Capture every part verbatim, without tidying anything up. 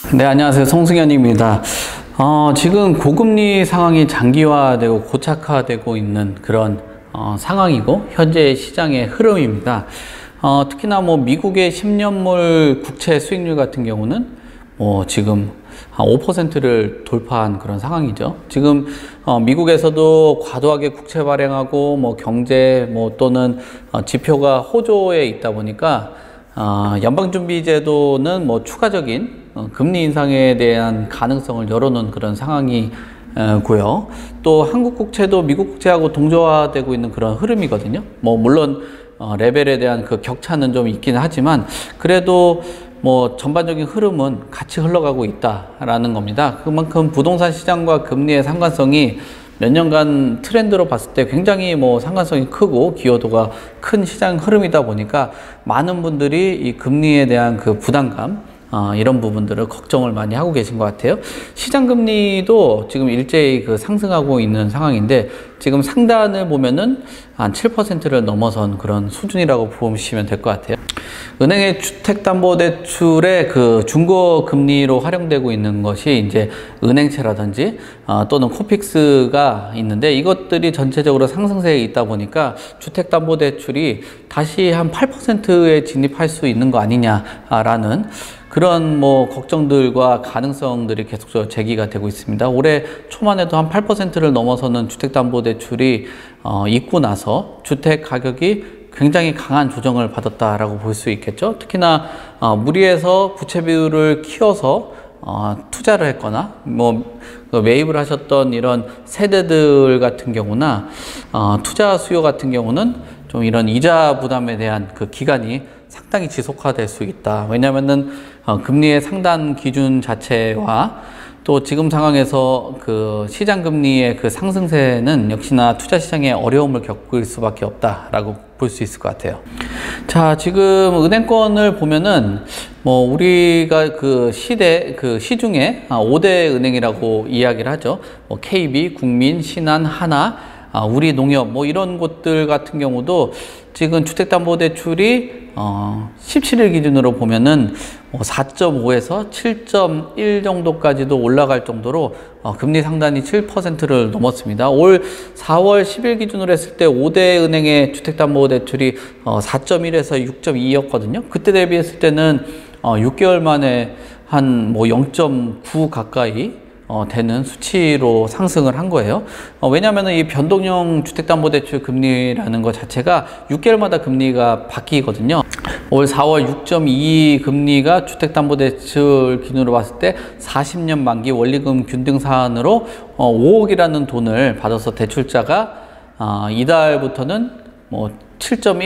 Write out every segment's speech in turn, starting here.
네, 안녕하세요. 송승현입니다. 어, 지금 고금리 상황이 장기화되고 고착화되고 있는 그런 어, 상황이고 현재 시장의 흐름입니다. 어, 특히나 뭐 미국의 십 년물 국채 수익률 같은 경우는 뭐 지금 한 오 퍼센트를 돌파한 그런 상황이죠. 지금 어, 미국에서도 과도하게 국채 발행하고 뭐 경제 뭐 또는 어, 지표가 호조에 있다 보니까 어, 연방준비제도는 뭐 추가적인 어, 금리 인상에 대한 가능성을 열어놓은 그런 상황이 어, 고요. 또 한국 국채도 미국 국채하고 동조화되고 있는 그런 흐름이거든요. 뭐 물론 어, 레벨에 대한 그 격차는 좀 있긴 하지만 그래도 뭐 전반적인 흐름은 같이 흘러가고 있다라는 겁니다. 그만큼 부동산 시장과 금리의 상관성이 몇 년간 트렌드로 봤을 때 굉장히 뭐 상관성이 크고 기여도가 큰 시장 흐름이다 보니까 많은 분들이 이 금리에 대한 그 부담감 어, 이런 부분들을 걱정을 많이 하고 계신 것 같아요. 시장 금리도 지금 일제히 그 상승하고 있는 상황인데 지금 상단을 보면은 한 칠 퍼센트를 넘어선 그런 수준이라고 보시면 될 것 같아요. 은행의 주택담보대출의 그 중고금리로 활용되고 있는 것이 이제 은행채라든지 어, 또는 코픽스가 있는데 이것들이 전체적으로 상승세에 있다 보니까 주택담보대출이 다시 한 팔 퍼센트에 진입할 수 있는 거 아니냐라는 그런 뭐 걱정들과 가능성들이 계속적으로 제기가 되고 있습니다. 올해 초만 해도 한 팔 퍼센트를 넘어서는 주택담보대출이 어, 있고 나서 주택 가격이 굉장히 강한 조정을 받았다라고 볼 수 있겠죠. 특히나 어, 무리해서 부채 비율을 키워서 어, 투자를 했거나 뭐 매입을 하셨던 이런 세대들 같은 경우나 어, 투자 수요 같은 경우는 좀 이런 이자 부담에 대한 그 기간이 상당히 지속화될 수 있다. 왜냐하면은 어, 금리의 상단 기준 자체와 또 지금 상황에서 그 시장 금리의 그 상승세는 역시나 투자 시장에 어려움을 겪을 수밖에 없다라고 볼 수 있을 것 같아요. 자, 지금 은행권을 보면은 뭐 우리가 그 시대 그 시중에 오 대 은행이라고 이야기를 하죠. 뭐 케이비, 국민, 신한, 하나, 아, 우리농협 뭐 이런 곳들 같은 경우도 지금 주택담보대출이 어, 십칠 일 기준으로 보면은 뭐 사 점 오에서 칠 점 일 정도까지도 올라갈 정도로 어, 금리 상단이 칠 퍼센트를 넘었습니다. 올 사월 십 일 기준으로 했을 때 오 대 은행의 주택담보대출이 어, 사 점 일에서 육 점 이였거든요. 그때 대비했을 때는 어, 육 개월 만에 한 뭐 영 점 구 가까이 어, 되는 수치로 상승을 한 거예요. 어, 왜냐하면 이 변동형 주택담보대출 금리라는 것 자체가 육 개월마다 금리가 바뀌거든요. 올 사월 육 점 이 금리가 주택담보대출 기준으로 봤을 때 사십 년 만기 원리금 균등 사안으로 어, 오억이라는 돈을 받아서 대출자가 어, 이달부터는 뭐 칠 점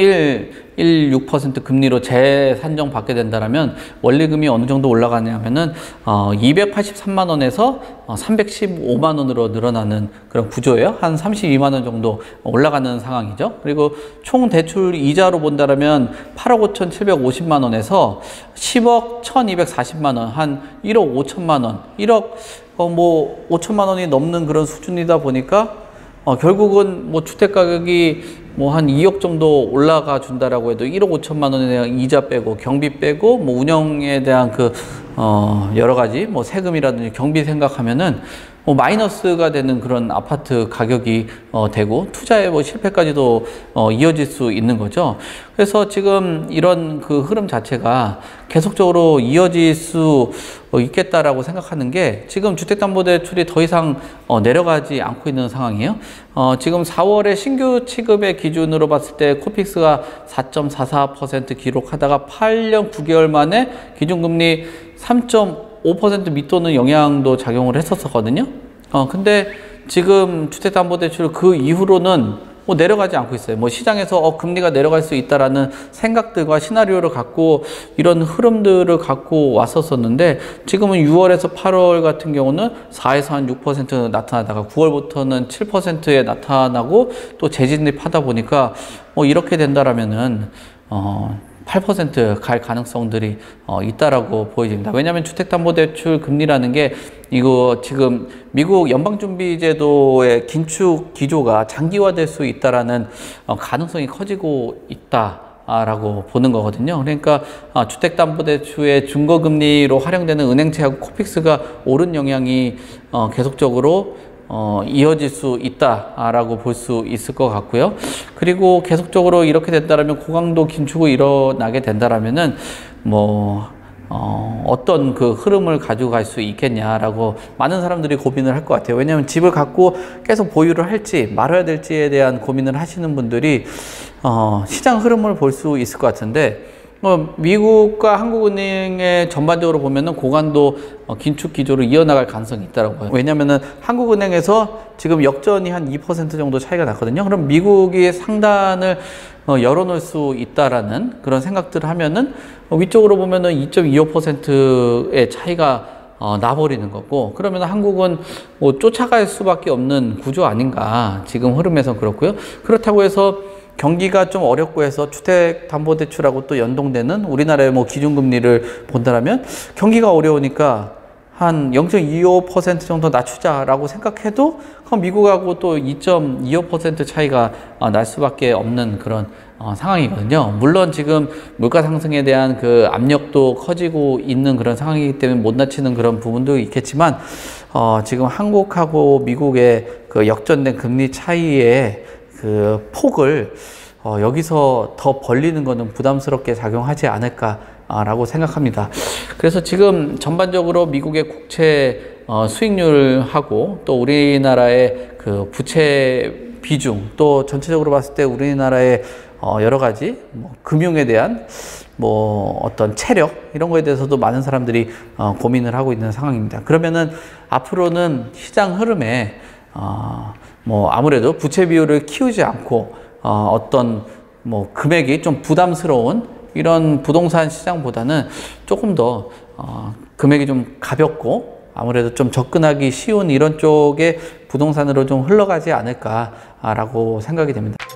일육 퍼센트 금리로 재산정 받게 된다면 원리금이 어느 정도 올라가냐면은 어, 이백팔십삼만 원에서 어, 삼백십오만 원으로 늘어나는 그런 구조예요. 한 삼십이만 원 정도 올라가는 상황이죠. 그리고 총 대출 이자로 본다면 팔억 오천칠백오십만 원에서 십억 천이백사십만 원, 한 일억 오천만 원, 일억 어, 뭐 오천만 원이 넘는 그런 수준이다 보니까 어, 결국은 뭐 주택 가격이 뭐 한 이억 정도 올라가 준다라고 해도 일억 오천만 원에 대한 이자 빼고 경비 빼고 뭐 운영에 대한 그 어 여러 가지 뭐 세금이라든지 경비 생각하면은 뭐 마이너스가 되는 그런 아파트 가격이 어 되고 투자의 뭐 실패까지도 어 이어질 수 있는 거죠. 그래서 지금 이런 그 흐름 자체가 계속적으로 이어질 수 있겠다라고 생각하는 게 지금 주택담보대출이 더 이상 어 내려가지 않고 있는 상황이에요. 어 지금 사월에 신규 취급의 기준으로 봤을 때 코픽스가 사 점 사사 퍼센트 기록하다가 팔 년 구 개월 만에 기준금리 삼 점 오 퍼센트 밑도는 영향도 작용을 했었거든요. 어, 근데 지금 주택담보대출 그 이후로는 뭐 내려가지 않고 있어요. 뭐 시장에서 어, 금리가 내려갈 수 있다라는 생각들과 시나리오를 갖고 이런 흐름들을 갖고 왔었었는데 지금은 유월에서 팔월 같은 경우는 사에서 한 육 퍼센트 나타나다가 구월부터는 칠 퍼센트에 나타나고 또 재진입하다 보니까 뭐 이렇게 된다라면은 어, 팔 퍼센트 갈 가능성들이 어, 있다라고 보여집니다. 왜냐하면 주택담보대출 금리라는 게 이거 지금 미국 연방준비제도의 긴축 기조가 장기화될 수 있다라는 어, 가능성이 커지고 있다. 라고 보는 거거든요. 그러니까 주택담보대출의 중고금리로 활용되는 은행채하고 코픽스가 오른 영향이 계속적으로 어, 이어질 수 있다라고 볼 수 있을 것 같고요. 그리고 계속적으로 이렇게 된다라면 고강도 긴축이 일어나게 된다라면은 뭐 어, 어떤 그 흐름을 가지고 갈 수 있겠냐라고 많은 사람들이 고민을 할 것 같아요. 왜냐하면 집을 갖고 계속 보유를 할지 말아야 될지에 대한 고민을 하시는 분들이 어, 시장 흐름을 볼 수 있을 것 같은데, 어, 미국과 한국은행의 전반적으로 보면은 고강도 어, 긴축 기조로 이어나갈 가능성이 있다고 봐요. 왜냐면은 한국은행에서 지금 역전이 한 이 퍼센트 정도 차이가 났거든요. 그럼 미국이 상단을 어, 열어놓을 수 있다라는 그런 생각들을 하면은 어, 위쪽으로 보면은 이 점 이오 퍼센트의 차이가 어, 나버리는 거고, 그러면 한국은 뭐 쫓아갈 수밖에 없는 구조 아닌가, 지금 흐름에선 그렇고요. 그렇다고 해서 경기가 좀 어렵고 해서 주택담보대출하고 또 연동되는 우리나라의 뭐 기준금리를 본다면 경기가 어려우니까 한 영 점 이오 퍼센트 정도 낮추자라고 생각해도 그럼 미국하고 또 이 점 이오 퍼센트 차이가 날 수밖에 없는 그런 어, 상황이거든요. 물론 지금 물가 상승에 대한 그 압력도 커지고 있는 그런 상황이기 때문에 못 낮추는 그런 부분도 있겠지만, 어, 지금 한국하고 미국의 그 역전된 금리 차이의 그 폭을 어, 여기서 더 벌리는 것은 부담스럽게 작용하지 않을까라고 생각합니다. 그래서 지금 전반적으로 미국의 국채 어, 수익률하고 또 우리나라의 그 부채 비중, 또 전체적으로 봤을 때 우리나라의 어, 여러 가지 뭐 금융에 대한 뭐 어떤 체력, 이런 거에 대해서도 많은 사람들이 어, 고민을 하고 있는 상황입니다. 그러면은 앞으로는 시장 흐름에 어, 뭐 아무래도 부채 비율을 키우지 않고 어, 어떤 뭐 금액이 좀 부담스러운 이런 부동산 시장보다는 조금 더 어, 금액이 좀 가볍고 아무래도 좀 접근하기 쉬운 이런 쪽의 부동산으로 좀 흘러가지 않을까라고 생각이 됩니다.